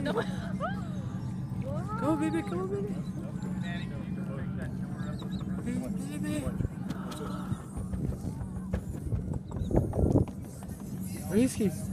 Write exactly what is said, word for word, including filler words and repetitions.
no. Go, baby, go, baby. Baby. Where is he?